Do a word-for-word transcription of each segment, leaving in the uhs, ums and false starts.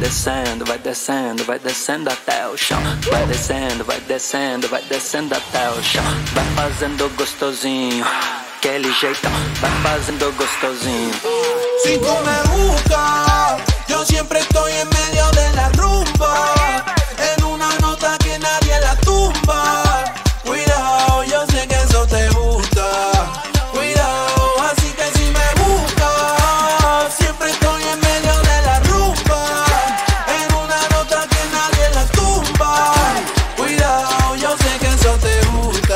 descendo, vai descendo, vai descendo até o chão. Vai descendo, vai descendo, vai descendo até o chão. Vai fazendo gostosinho, aquele jeitão. Vai fazendo gostosinho. Si tú me buscas, yo siempre estoy en medio de la rumba. En una nota que nadie la tumba. Cuidado, yo sé que eso te gusta. Cuidado, así que si me buscas, siempre estoy en medio de la rumba. En una nota que nadie la tumba. Cuidado, yo sé que eso te gusta.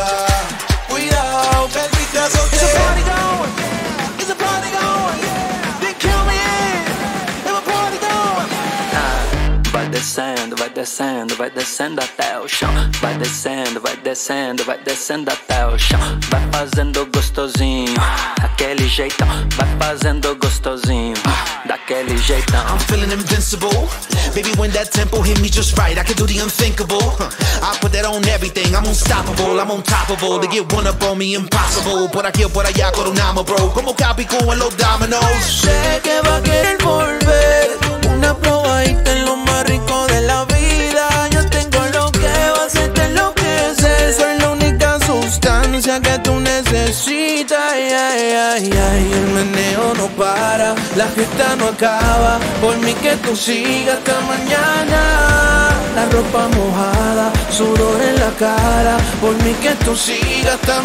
Cuidado, que el Picasso te... It's a party going, it's a party going. They kill me in, it's a party going. Ah, vai descendo, vai descendo, vai descendo até o chão. Vai descendo, vai descendo, vai descendo até o chão. Vai fazendo gostosinho, aquele jeitão. Vai fazendo gostosinho, daquele jeitão. I'm feeling invincible. Baby, when that tempo hit me just right, I can do the unthinkable. I put that on everything, I'm unstoppable, I'm on top of all. To get one up on me, impossible. Por aquí o por allá, coronamos, bro. Como Capico en los dominoes. Sé que va a querer volver. Una probadita en lo más rico de la vida. Yo tengo lo que va a hacerte enloquecer. Soy la única sustancia que tú necesitas. Ay, ay, ay, ay. El meneo no para, la fiesta no acaba. Por mí que tú sigas hasta mañana. La ropa mojada, sudor en la cara. Por mí que tú sigas hasta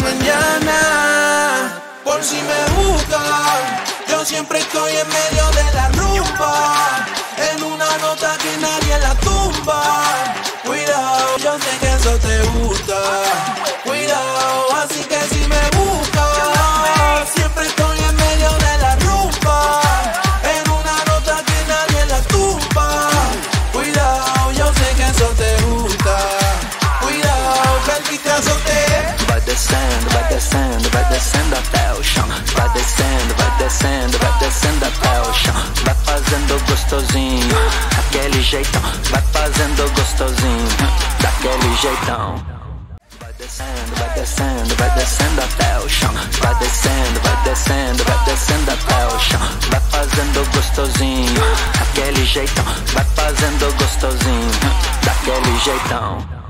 mañana. Por si me buscas, yo siempre estoy en medio de la rumba. En una nota que nadie la tumba. Cuidado, yo sé que eso te gusta. Cuidado, así que si me buscas, siempre estoy en medio de la rumba. En una nota que nadie la tumba. Cuidado, yo sé que eso te gusta. Cuidado, que el Picasso te... Vai descendo, vai descendo, vai descendo até o chão. Vai descendo, vai descendo, vai descendo até o chão. Vai fazendo gostosinho, aquele jeitão. Vai fazendo gostosinho, daquele jeitão. Vai descendo, vai descendo, vai descendo até o chão. Vai descendo, vai descendo, vai descendo até o chão. Vai fazendo gostosinho, aquele jeitão. Vai fazendo gostosinho, daquele jeitão.